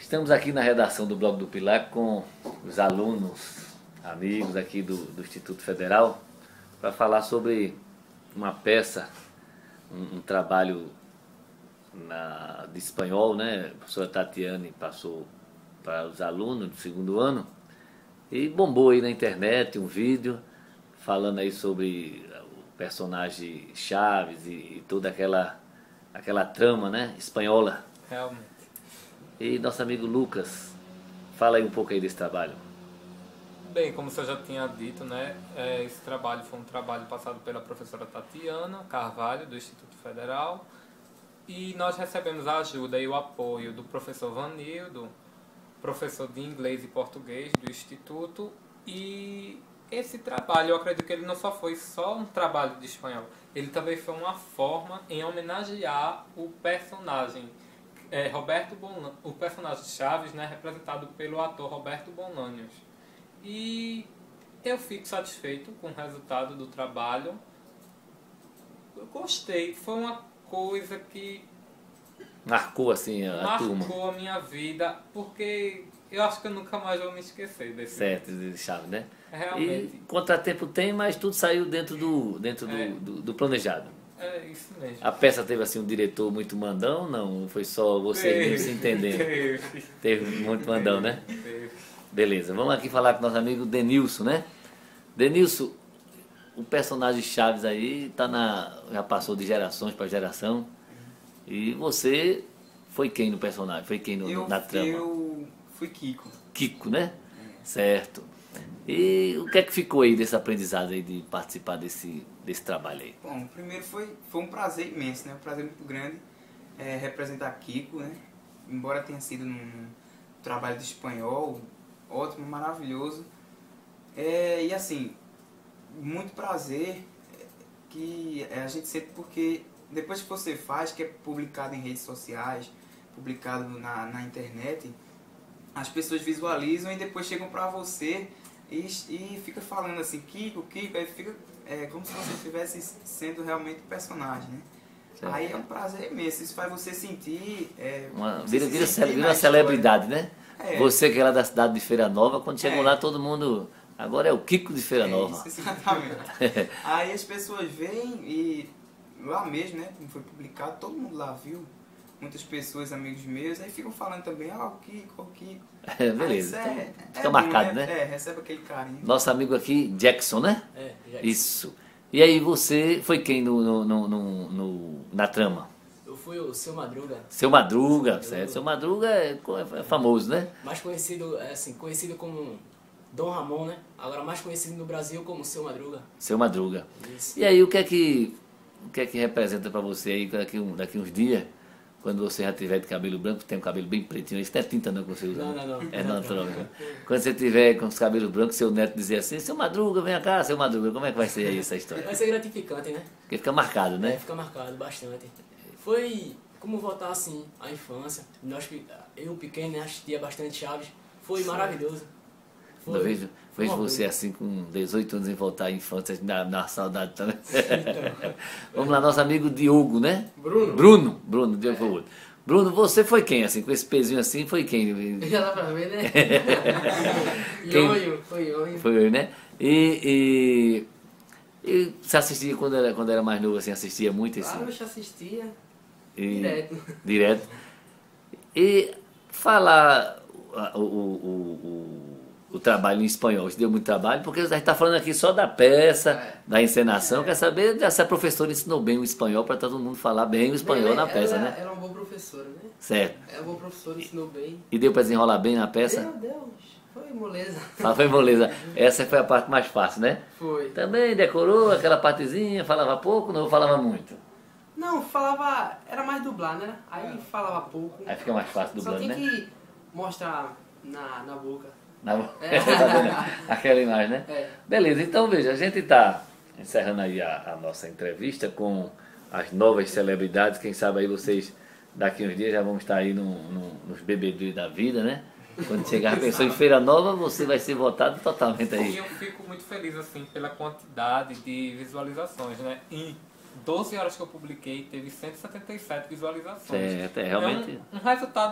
Estamos aqui na redação do Blog do Pilar com os alunos, amigos aqui do Instituto Federal, para falar sobre uma peça, um trabalho de espanhol, né? A professora Tatiane passou para os alunos do segundo ano e bombou aí na internet um vídeo falando aí sobre o personagem Chaves e toda aquela trama, né? Espanhola. Realmente. E nosso amigo Lucas, fala aí um pouco aí desse trabalho. Bem, como você já tinha dito, né, esse trabalho foi um trabalho passado pela professora Tatiana Carvalho, do Instituto Federal, e nós recebemos a ajuda e o apoio do professor Vanildo, professor de inglês e português do Instituto, e esse trabalho, eu acredito que ele não só foi só um trabalho de espanhol, ele também foi uma forma em homenagear o personagem o personagem Chaves, né, representado pelo ator Roberto Bonanios. E eu fico satisfeito com o resultado do trabalho. Eu gostei, foi uma coisa que Marcou assim a turma. marcou a minha vida, porque eu acho que eu nunca mais vou me esquecer desse. Certo, de Chaves, né? Realmente. E contratempo tem, mas tudo saiu dentro do planejado. É isso mesmo. A peça teve assim um diretor muito mandão, não? Foi só você mesmo se entendendo? Teve muito mandão, né? Teve. Beleza, vamos aqui falar com nosso amigo Denilson, né? Denilson, o personagem Chaves aí já passou de gerações para geração. E você foi quem no personagem? Foi quem na trama? Eu fui Kiko. Kiko, né? Certo. E o que é que ficou aí desse aprendizado aí de participar desse trabalho aí? Bom, primeiro foi um prazer imenso, né? Um prazer muito grande representar Kiko, né? Embora tenha sido num trabalho de espanhol, ótimo, maravilhoso. E assim, muito prazer que a gente sente porque depois que você faz, que é publicado em redes sociais, publicado na internet, as pessoas visualizam e depois chegam pra você e fica falando assim, Kiko, aí fica como se você estivesse sendo realmente o personagem, né? Certo. Aí é um prazer imenso, isso faz você sentir... Vira uma celebridade, né? É. Você que é lá da cidade de Feira Nova, quando chegou lá todo mundo... Agora é o Kiko de Feira Nova. Isso, exatamente. Aí as pessoas vêm e lá mesmo, né, como foi publicado, todo mundo lá viu. Muitas pessoas, amigos meus, aí ficam falando também, o Kiko. Beleza, Aí, fica marcado, bom, né? Recebe aquele carinho. Nosso amigo aqui, Jackson, né? Jackson. Isso. E aí você foi quem na trama? Eu fui o Seu Madruga. Seu Madruga, certo? Seu Madruga é famoso, né? Mais conhecido, conhecido como Dom Ramon, né? Agora mais conhecido no Brasil como Seu Madruga. Seu Madruga. Isso. E aí o que é que representa pra você aí daqui uns dias? Quando você já tiver de cabelo branco, tem um cabelo bem pretinho, isso não é tinta não que você usa. Não. É natural. Né? Quando você tiver com os cabelos brancos, seu neto dizer assim, Seu Madruga, vem cá, Seu Madruga, como é que vai ser aí essa história? Vai ser gratificante, né? Porque fica marcado, né? Fica marcado bastante. Foi como voltar assim à infância. Eu pequeno, né, assistia bastante Chaves. Foi maravilhoso. Eu vejo você assim com 18 anos em voltar à infância, dá saudade também. Vamos lá, nosso amigo Diogo, né? Bruno, Diogo foi o outro. Bruno, você foi quem, assim, com esse pezinho assim, foi quem? Já dá pra ver, né? Foi Ionho. Foi eu, né? E você assistia quando era mais novo, assim, assistia muito esse? Claro, eu já assistia. Direto. E falar o trabalho em espanhol, isso deu muito trabalho, porque a gente está falando aqui só da peça, da encenação, quer saber se a professora ensinou bem o espanhol para todo mundo falar bem o espanhol na peça, né? Ela é uma boa professora, né? Certo. Ela é uma boa professora, ensinou bem. E deu para desenrolar bem na peça? Deu. Foi moleza. Foi moleza. Essa foi a parte mais fácil, né? Foi. Também decorou aquela partezinha, falava pouco, não falava muito. Não, falava... Era mais dublar, né? Aí falava pouco. Aí fica mais fácil dublando, né? Só tem que mostrar na boca. Aquela imagem, né? É. Beleza, então veja, a gente está encerrando aí a nossa entrevista com as novas celebridades. Quem sabe aí vocês daqui uns dias já vão estar aí nos BBB da vida, né? Quando chegar a pessoa em Feira Nova, você vai ser votado totalmente aí. E eu fico muito feliz assim pela quantidade de visualizações, né? Em 12 horas que eu publiquei, teve 177 visualizações. Certo, realmente. Um resultado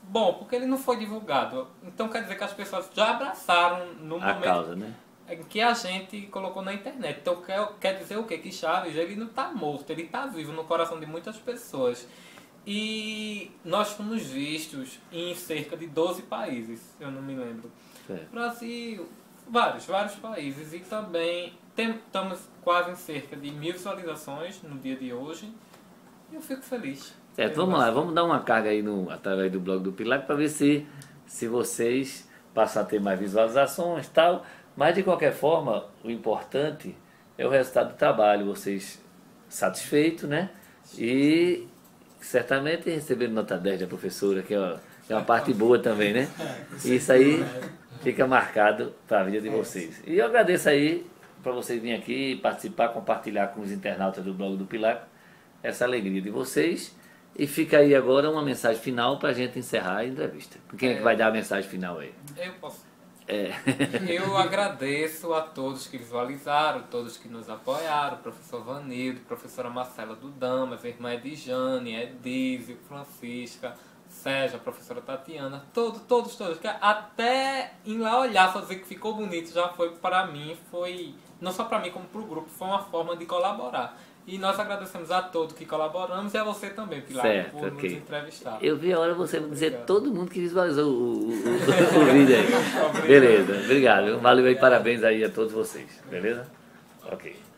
Bom, porque ele não foi divulgado. Então quer dizer que as pessoas já abraçaram no A momento causa, né? em que a gente colocou na internet. Então quer dizer o quê? Que Chaves, ele não está morto, ele está vivo no coração de muitas pessoas. E nós fomos vistos em cerca de 12 países, eu não me lembro. Certo. Brasil, vários países. E também estamos quase em cerca de 1000 visualizações no dia de hoje. E eu fico feliz. Certo, vamos lá, vamos dar uma carga aí através do blog do Pilac para ver se vocês passam a ter mais visualizações e tal. Mas de qualquer forma, o importante é o resultado do trabalho, vocês satisfeitos, né? E certamente receberam nota 10 da professora, que é uma parte boa também, né? Isso aí fica marcado para a vida de vocês. E eu agradeço aí para vocês virem aqui participar, compartilhar com os internautas do blog do Pilac essa alegria de vocês. E fica aí agora uma mensagem final para a gente encerrar a entrevista. Quem é que vai dar a mensagem final aí? Eu posso. É. Eu agradeço a todos que visualizaram, todos que nos apoiaram, o professor Vanildo, professora Marcela do Damas, a irmã Edjane, Edísio, Francisca, Sérgio, a professora Tatiana, todos, que até em lá olhar, só dizer que ficou bonito, já foi para mim, foi, não só para mim como para o grupo, foi uma forma de colaborar. E nós agradecemos a todos que colaboramos e a você também, Pilar, certo, por nos entrevistar. Eu vi a hora você dizer todo mundo que visualizou o vídeo aí. Beleza, obrigado. Valeu aí, parabéns aí a todos vocês. Beleza? Ok.